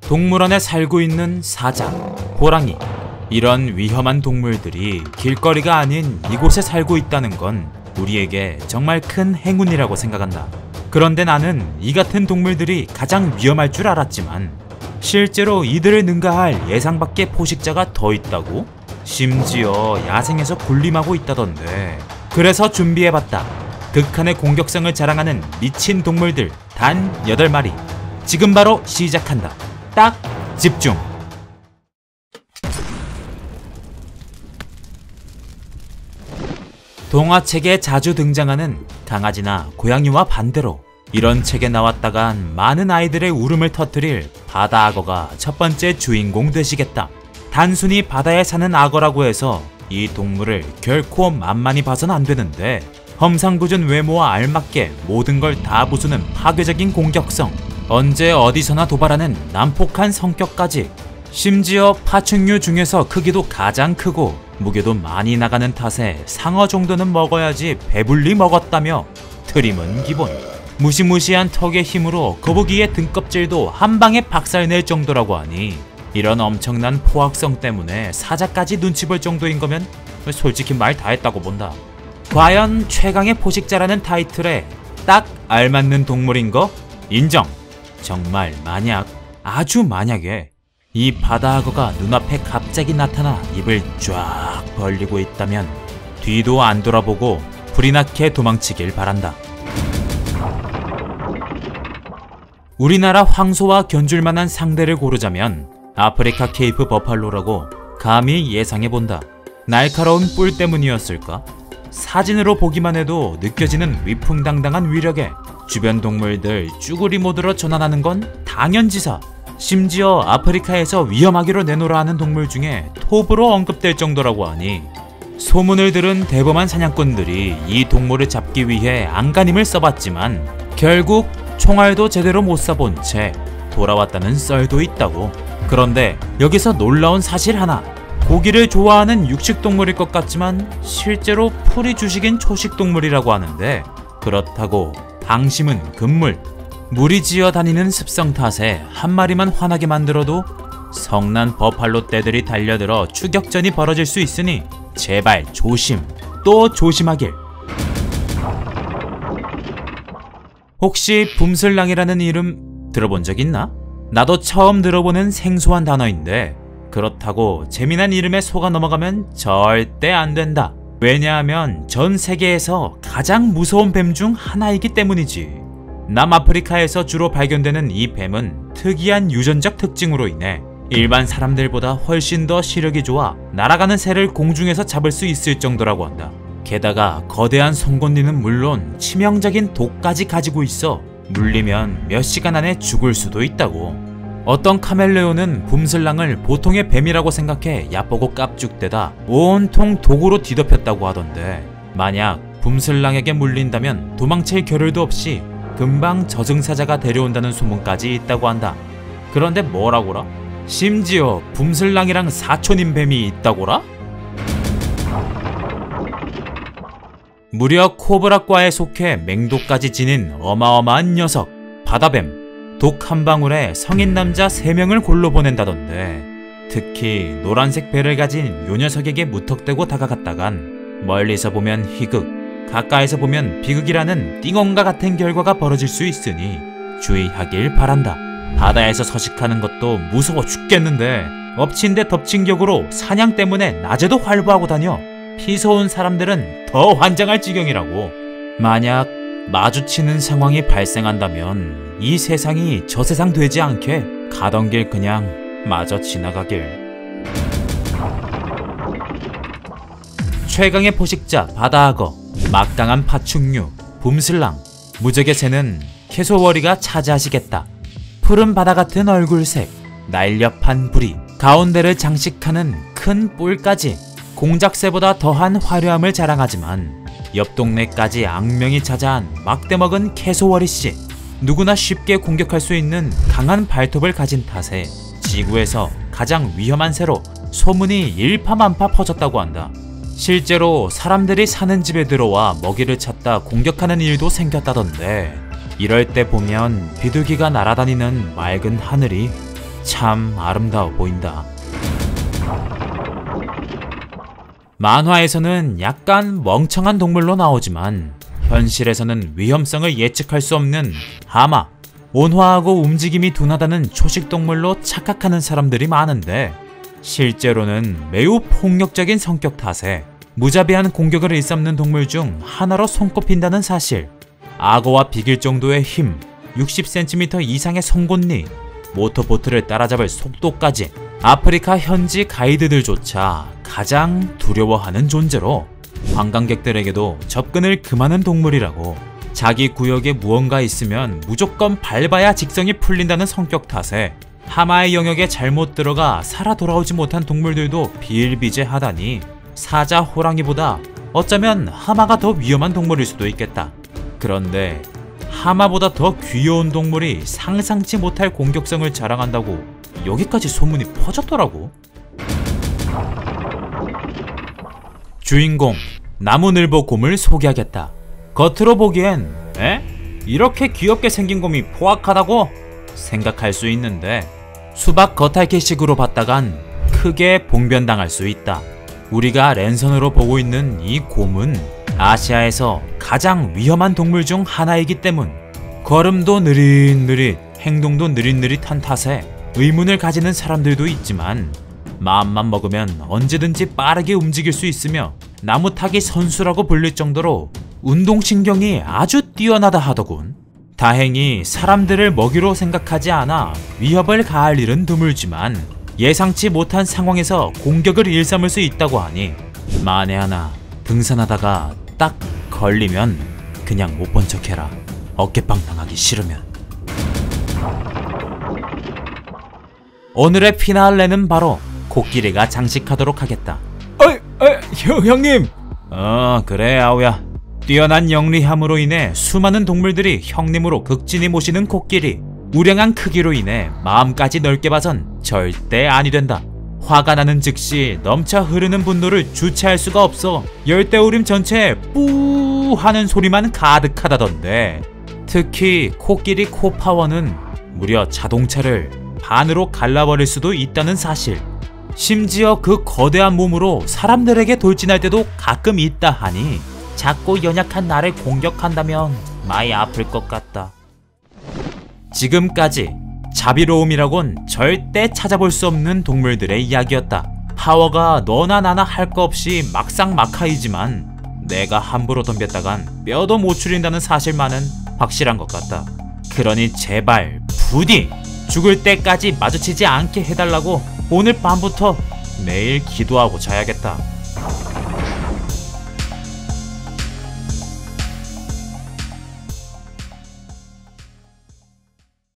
동물원에 살고 있는 사자, 호랑이, 이런 위험한 동물들이 길거리가 아닌 이곳에 살고 있다는 건 우리에게 정말 큰 행운이라고 생각한다. 그런데 나는 이 같은 동물들이 가장 위험할 줄 알았지만 실제로 이들을 능가할 예상 밖의 포식자가 더 있다고? 심지어 야생에서 군림하고 있다던데. 그래서 준비해봤다. 극한의 공격성을 자랑하는 미친 동물들 단 8마리. 지금 바로 시작한다. 딱 집중! 동화책에 자주 등장하는 강아지나 고양이와 반대로 이런 책에 나왔다간 많은 아이들의 울음을 터뜨릴 바다 악어가 첫 번째 주인공 되시겠다. 단순히 바다에 사는 악어라고 해서 이 동물을 결코 만만히 봐선 안 되는데 험상궂은 외모와 알맞게 모든 걸 다 부수는 파괴적인 공격성, 언제 어디서나 도발하는 난폭한 성격까지, 심지어 파충류 중에서 크기도 가장 크고 무게도 많이 나가는 탓에 상어 정도는 먹어야지 배불리 먹었다며 트림은 기본. 무시무시한 턱의 힘으로 거북이의 등껍질도 한 방에 박살낼 정도라고 하니 이런 엄청난 포악성 때문에 사자까지 눈치 볼 정도인 거면 솔직히 말 다 했다고 본다. 과연 최강의 포식자라는 타이틀에 딱 알맞는 동물인 거 인정. 정말 만약, 아주 만약에 이 바다악어가 눈앞에 갑자기 나타나 입을 쫙 벌리고 있다면 뒤도 안 돌아보고 불이 나게 도망치길 바란다. 우리나라 황소와 견줄만한 상대를 고르자면 아프리카 케이프 버팔로라고 감히 예상해본다. 날카로운 뿔 때문이었을까? 사진으로 보기만 해도 느껴지는 위풍당당한 위력에 주변 동물들 쭈구리 모드로 전환하는 건 당연지사. 심지어 아프리카에서 위험하기로 내놓으라 하는 동물 중에 톱으로 언급될 정도라고 하니 소문을 들은 대범한 사냥꾼들이 이 동물을 잡기 위해 안간힘을 써봤지만 결국 총알도 제대로 못 쏴본 채 돌아왔다는 썰도 있다고. 그런데 여기서 놀라운 사실 하나. 고기를 좋아하는 육식동물일 것 같지만 실제로 풀이 주식인 초식동물이라고 하는데, 그렇다고 방심은 금물. 물이 지어 다니는 습성 탓에 한 마리만 화나게 만들어도 성난 버팔로 떼들이 달려들어 추격전이 벌어질 수 있으니 제발 조심, 또 조심하길. 혹시 붐슬랑이라는 이름 들어본 적 있나? 나도 처음 들어보는 생소한 단어인데 그렇다고 재미난 이름에 속아 넘어가면 절대 안 된다. 왜냐하면 전 세계에서 가장 무서운 뱀 중 하나이기 때문이지. 남아프리카에서 주로 발견되는 이 뱀은 특이한 유전적 특징으로 인해 일반 사람들보다 훨씬 더 시력이 좋아 날아가는 새를 공중에서 잡을 수 있을 정도라고 한다. 게다가 거대한 송곳니는 물론 치명적인 독까지 가지고 있어 물리면 몇 시간 안에 죽을 수도 있다고. 어떤 카멜레온은 붐슬랑을 보통의 뱀이라고 생각해 얕보고 깝죽대다 온통 독으로 뒤덮였다고 하던데, 만약 붐슬랑에게 물린다면 도망칠 겨를도 없이 금방 저승사자가 데려온다는 소문까지 있다고 한다. 그런데 뭐라고라? 심지어 붐슬랑이랑 사촌인 뱀이 있다고라? 무려 코브라과에 속해 맹독까지 지닌 어마어마한 녀석, 바다뱀. 독 한 방울에 성인 남자 3명을 골로 보낸다던데, 특히 노란색 배를 가진 요 녀석에게 무턱대고 다가갔다간 멀리서 보면 희극, 가까이서 보면 비극이라는 띵언과 같은 결과가 벌어질 수 있으니 주의하길 바란다. 바다에서 서식하는 것도 무서워 죽겠는데 엎친 데 덮친 격으로 사냥 때문에 낮에도 활보하고 다녀 피서온 사람들은 더 환장할 지경이라고. 만약 마주치는 상황이 발생한다면 이 세상이 저 세상 되지 않게 가던 길 그냥 마저 지나가길. 최강의 포식자 바다악어, 막강한 파충류 붐슬랑, 무적의 새는 캐소워리가 차지하시겠다. 푸른 바다 같은 얼굴색, 날렵한 부리, 가운데를 장식하는 큰 뿔까지 공작새보다 더한 화려함을 자랑하지만 옆 동네까지 악명이 자자한 막대먹은 캐소워리씨. 누구나 쉽게 공격할 수 있는 강한 발톱을 가진 탓에 지구에서 가장 위험한 새로 소문이 일파만파 퍼졌다고 한다. 실제로 사람들이 사는 집에 들어와 먹이를 찾다 공격하는 일도 생겼다던데, 이럴 때 보면 비둘기가 날아다니는 맑은 하늘이 참 아름다워 보인다. 만화에서는 약간 멍청한 동물로 나오지만 현실에서는 위험성을 예측할 수 없는 하마, 온화하고 움직임이 둔하다는 초식동물로 착각하는 사람들이 많은데 실제로는 매우 폭력적인 성격 탓에 무자비한 공격을 일삼는 동물 중 하나로 손꼽힌다는 사실. 악어와 비길 정도의 힘, 60cm 이상의 송곳니, 모터보트를 따라잡을 속도까지 아프리카 현지 가이드들조차 가장 두려워하는 존재로 관광객들에게도 접근을 금하는 동물이라고, 자기 구역에 무언가 있으면 무조건 밟아야 직성이 풀린다는 성격 탓에 하마의 영역에 잘못 들어가 살아 돌아오지 못한 동물들도 비일비재하다니 사자 호랑이보다 어쩌면 하마가 더 위험한 동물일 수도 있겠다. 그런데 하마보다 더 귀여운 동물이 상상치 못할 공격성을 자랑한다고 여기까지 소문이 퍼졌더라고. 주인공 나무늘보 곰을 소개하겠다. 겉으로 보기엔 이렇게 귀엽게 생긴 곰이 포악하다고 생각할 수 있는데 수박 겉핥기식으로 봤다간 크게 봉변당할 수 있다. 우리가 랜선으로 보고 있는 이 곰은 아시아에서 가장 위험한 동물 중 하나이기 때문 걸음도 느릿느릿, 행동도 느릿느릿한 탓에 의문을 가지는 사람들도 있지만 마음만 먹으면 언제든지 빠르게 움직일 수 있으며 나무타기 선수라고 불릴 정도로 운동신경이 아주 뛰어나다 하더군. 다행히 사람들을 먹이로 생각하지 않아 위협을 가할 일은 드물지만 예상치 못한 상황에서 공격을 일삼을 수 있다고 하니 만에 하나 등산하다가 딱 걸리면 그냥 못 본 척해라. 어깨빵 당하기 싫으면. 오늘의 피날레는 바로 코끼리가 장식하도록 하겠다. 형님! 그래 아우야. 뛰어난 영리함으로 인해 수많은 동물들이 형님으로 극진히 모시는 코끼리. 우량한 크기로 인해 마음까지 넓게 봐선 절대 아니 된다. 화가 나는 즉시 넘쳐 흐르는 분노를 주체할 수가 없어 열대우림 전체에 뿌 하는 소리만 가득하다던데. 특히 코끼리 코파워는 무려 자동차를 반으로 갈라버릴 수도 있다는 사실. 심지어 그 거대한 몸으로 사람들에게 돌진할 때도 가끔 있다 하니 작고 연약한 나를 공격한다면 많이 아플 것 같다. 지금까지 자비로움이라곤 절대 찾아볼 수 없는 동물들의 이야기였다. 파워가 너나 나나 할 거 없이 막상막하이지만 내가 함부로 덤볐다간 뼈도 못 추린다는 사실만은 확실한 것 같다. 그러니 제발 부디 죽을 때까지 마주치지 않게 해달라고 오늘 밤부터 매일 기도하고 자야겠다.